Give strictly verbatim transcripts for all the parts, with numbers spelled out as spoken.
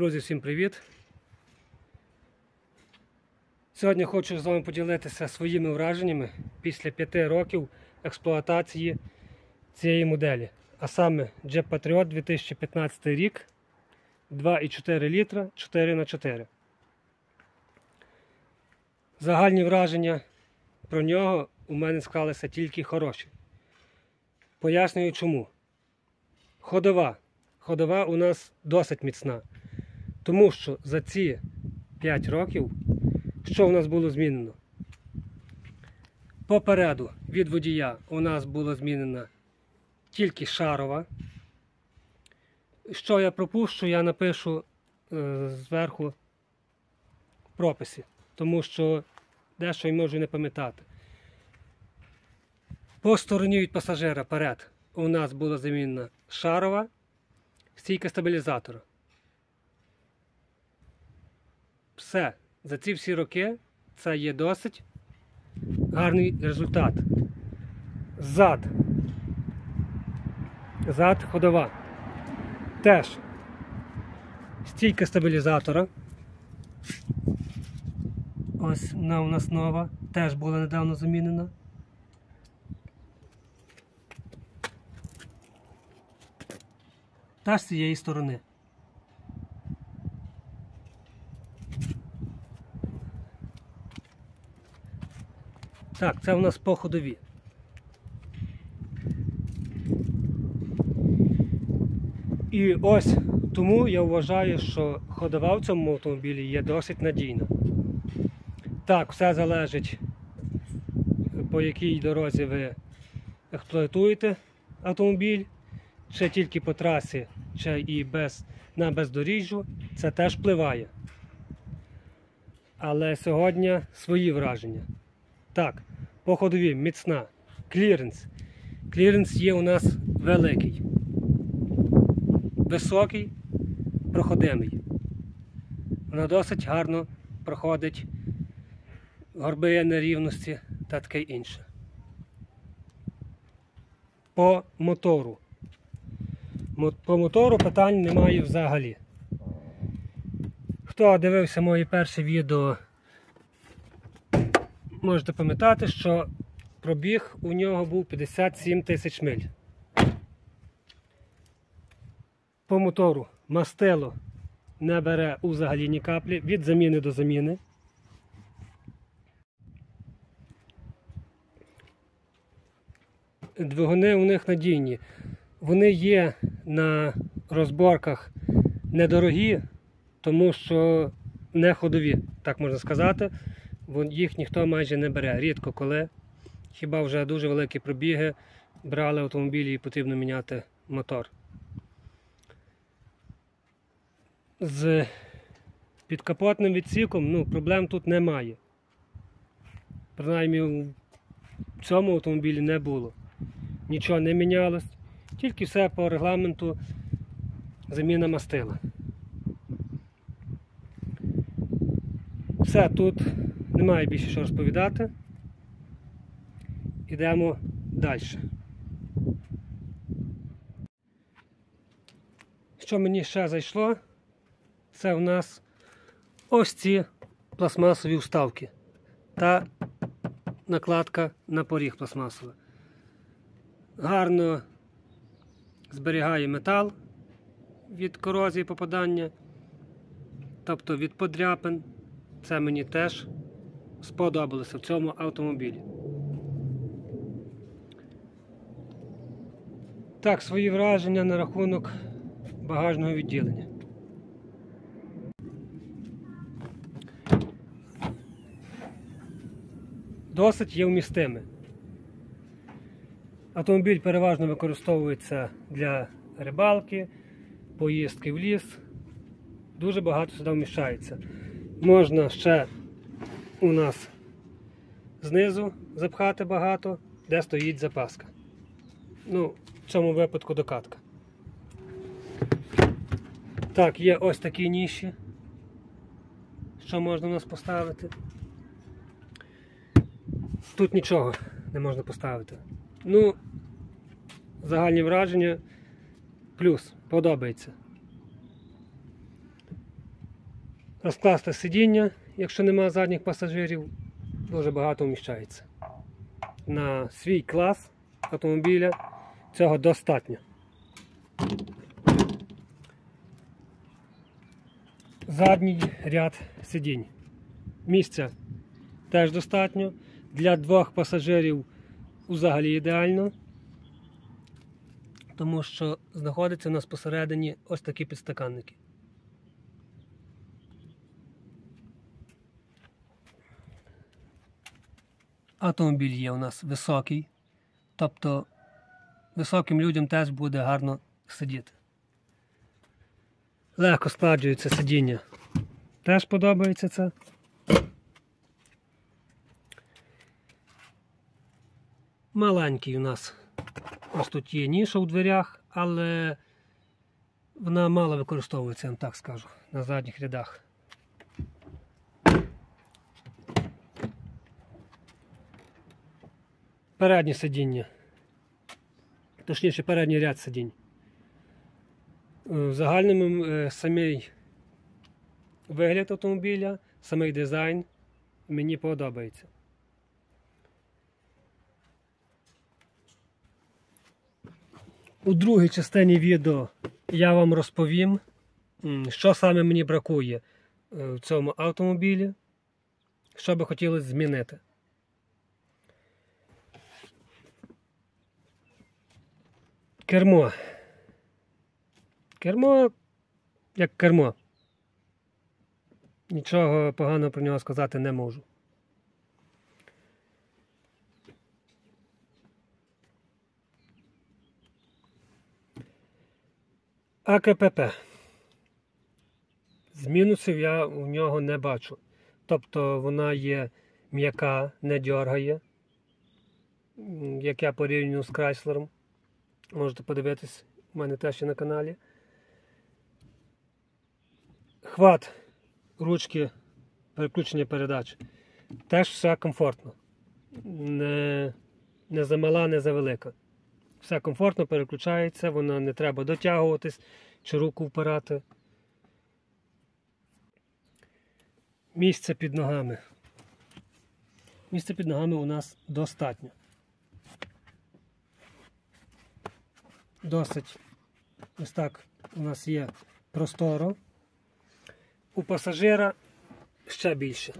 Друзі, всім привіт! Сьогодні хочу з вами поділитися своїми враженнями після п'яти років експлуатації цієї моделі. А саме Jeep Patriot дві тисячі п'ятнадцятий рік, два і чотири літра, чотири на чотири. Загальні враження про нього у мене склалися тільки хороші. Пояснюю чому. Ходова. Ходова у нас досить міцна. Тому що за ці п'ять років, що у нас було змінено? Попереду від водія у нас було змінена тільки шарова. Що я пропущу, я напишу е, зверху в прописі, тому що дещо й можу не пам'ятати. По стороні від пасажира перед у нас була замінена шарова стійка стабілізатора. Все. За ці всі роки це є досить гарний результат. Зад. Зад ходова. Теж стійка стабілізатора. Ось вона у нас нова. Теж була недавно замінена. Та з цієї сторони. Так, це у нас по ходові. І ось тому я вважаю, що ходова в цьому автомобілі є досить надійна. Так, все залежить, по якій дорозі ви експлуатуєте автомобіль, чи тільки по трасі, чи і без, на бездоріжжю, це теж впливає. Але сьогодні свої враження. Так, по ходові міцна. Кліренс. Кліренс є у нас великий. Високий, проходимий. Вона досить гарно проходить горби нерівності та таке інше. По мотору. По мотору питань немає взагалі. Хто дивився мої перші відео, можете пам'ятати, що пробіг у нього був п'ятдесят сім тисяч миль. По мотору мастило не бере взагалі ні каплі, від заміни до заміни. Двигуни у них надійні. Вони є на розборках недорогі, тому що не ходові, так можна сказати. Їх ніхто майже не бере, рідко коли. Хіба вже дуже великі пробіги брали автомобілі і потрібно міняти мотор. З підкапотним відсіком ну, проблем тут немає. Принаймні в цьому автомобілі не було. Нічого не мінялось, тільки все по регламенту заміна мастила. Все, тут немає більше що розповідати. Йдемо далі. Що мені ще зайшло, це у нас ось ці пластмасові вставки та накладка на поріг пластмасова. Гарно зберігає метал від корозії попадання, тобто від подряпин. Це мені теж сподобалося в цьому автомобілі. Так, свої враження на рахунок багажного відділення. Досить є вмістиме. Автомобіль переважно використовується для рибалки, поїздки в ліс. Дуже багато сюди вміщається. Можна ще у нас знизу запхати багато, де стоїть запаска. Ну, в цьому випадку докатка. Так, є ось такі ніші, що можна у нас поставити. Тут нічого не можна поставити. Ну, загальні враження плюс, подобається. Розкласти сидіння, якщо немає задніх пасажирів, дуже багато вміщається. На свій клас автомобіля цього достатньо. Задній ряд сидінь. Місця теж достатньо. Для двох пасажирів взагалі ідеально, тому що знаходиться у нас посередині ось такі підстаканники. Автомобіль є у нас високий, тобто високим людям теж буде гарно сидіти. Легко складується сидіння. Теж подобається це. Маленький у нас ось тут є ніша у дверях, але вона мало використовується, я вам так скажу, на задніх рядах. Переднє сидіння, точніше передній ряд сидінь. В загальному самий вигляд автомобіля, самий дизайн мені подобається. У другій частині відео я вам розповім, що саме мені бракує в цьому автомобілі, що би хотілося змінити. Кермо. Кермо, як кермо. Нічого поганого про нього сказати не можу. А К П П. З мінусів я у нього не бачу. Тобто вона є м'яка, не дьоргає, як я порівнюю з Крайслером. Можете подивитись, у мене теж є на каналі. Хват ручки переключення передач. Теж все комфортно. Не, не замала, не завелика. Все комфортно переключається, воно не треба дотягуватись чи руку впирати. Місце під ногами. Місце під ногами у нас достатньо. Досить ось так у нас є просторо. У пасажира ще більше.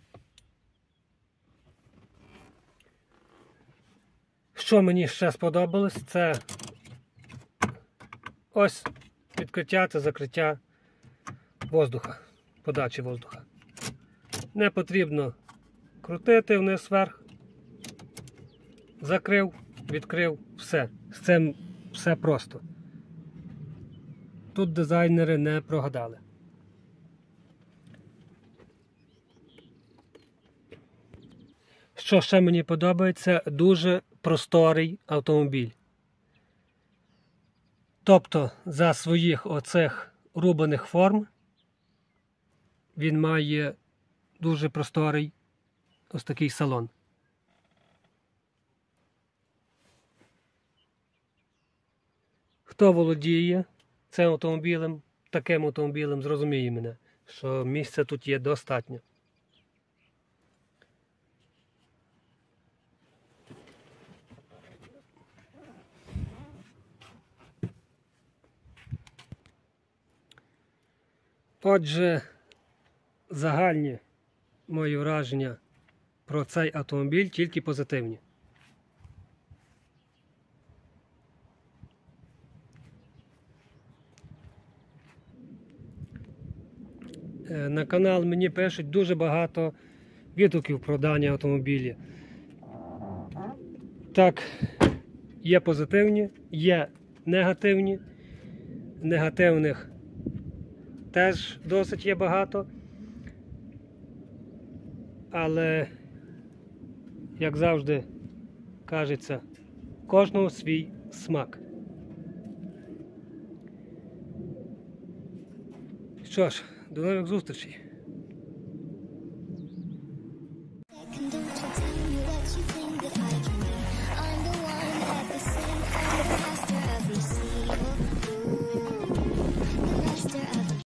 Що мені ще сподобалось, це ось відкриття та закриття воздуха, подачі воздуха. Не потрібно крутити вниз-вверх, закрив, відкрив, все. З цим все просто. Тут дизайнери не прогадали. Що ще мені подобається, дуже просторий автомобіль. Тобто за своїх оцих рубаних форм він має дуже просторий ось такий салон. Хто володіє цим автомобілем, таким автомобілем, зрозуміє мене, що місця тут є достатньо. Отже, загальні мої враження про цей автомобіль тільки позитивні. На канал мені пишуть дуже багато відгуків про дані автомобілі. Так, є позитивні, є негативні. Негативних теж досить є багато. Але, як завжди кажеться, кожного свій смак. Що ж, до нових зустрічей!